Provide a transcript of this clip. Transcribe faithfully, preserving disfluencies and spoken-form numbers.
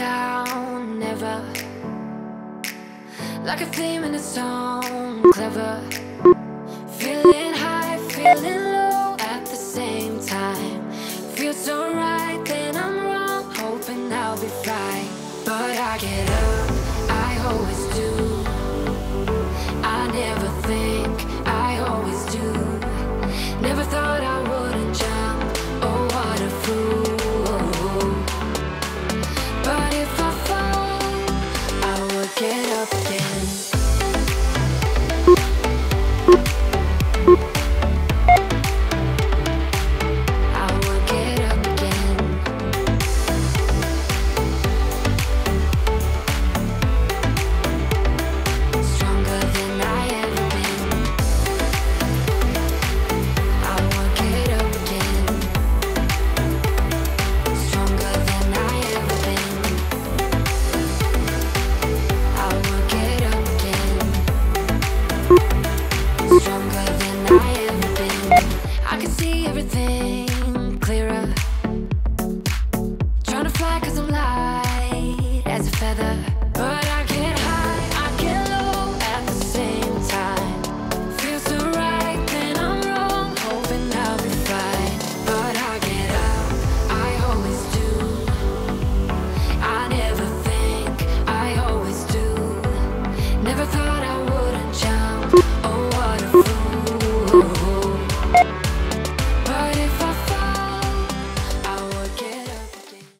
down, never. Like a theme in a song, clever. Feeling high, feeling low at the same time. Feels so right, then I'm wrong, hoping I'll be fine. But I get up, I always do. I never think, I always do. Never thought I wouldn't jump, oh what a fool. But if I fall, I would get up again. I would get up again. Stronger than I ever been. I would get up again. Stronger than I ever been. I would get up again. Stronger than I ever been. I can see everything clearer. Trying to fly 'cause I'm light as a feather.